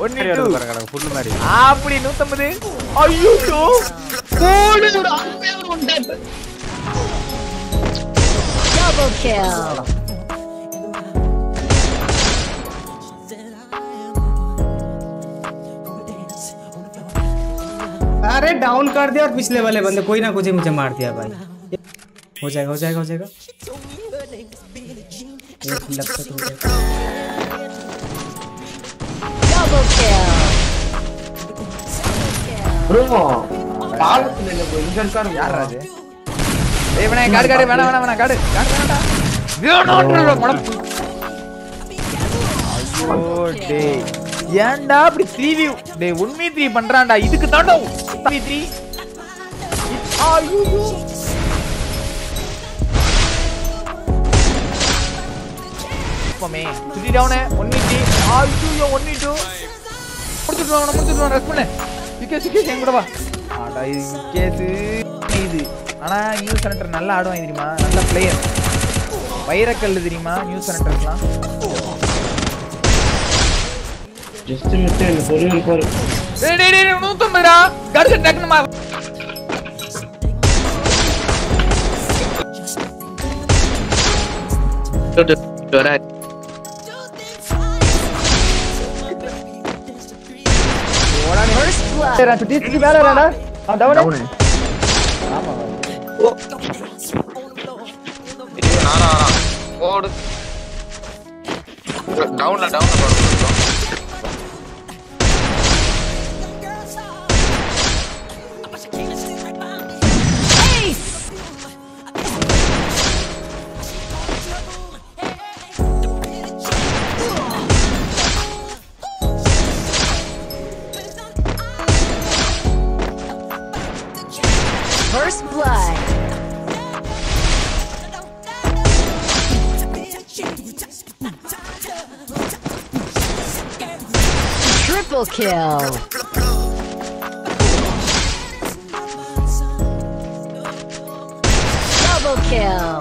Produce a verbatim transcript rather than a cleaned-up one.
one two full மாதிரி அப்படி one fifty ஐயோ கோடு ஒரு அருமையான ஒன் டாட் double kill अरे डाउन कर दिया और पिछले वाले बंदे कोई ना कुछ मुझे मार दिया भाई हो जाएगा हो जाएगा हो जाएगा एक लगता तो हो जाएगा double kill bro பாலத்துல இல்ல bro இங்க இருக்காரு யாரா அது ஏய் வேணா காடு காடு வேணா வேணா வேணா காடு காடு வேணாடா வேணாம்ன்ற மடம் ஐயோ டேய் ஏன்டா அப்படி three v டேய் one v three பண்றான்டா இதுக்கு தாண்டா three v three ஐயோ போமே three down one v three ஐயோ one v two முடிச்சிட்டு வாங்க முடிச்சிட்டு வாங்க ரெஸ்ட் பண்ணு விக்கே விக்கே எங்க கூட வா ஆடா இது விக்கேஸ் இது ஆனா நியூ சென்டர் நல்லா ஆடுவாங்க தெரியுமா நல்ல பிளேயர் வைரக்கல் தெரியுமா நியூ சென்டர்லாம் Just a minute, sorry, sorry. Hey, hey, hey, no, तुम मेरा घर से टैग न मार. तो तो तो रहा. तेरा तो तीस की बार रहा ना? हाँ डाउन है. ये ना ना ना. और डाउन ना डाउन ना. first blood triple kill double kill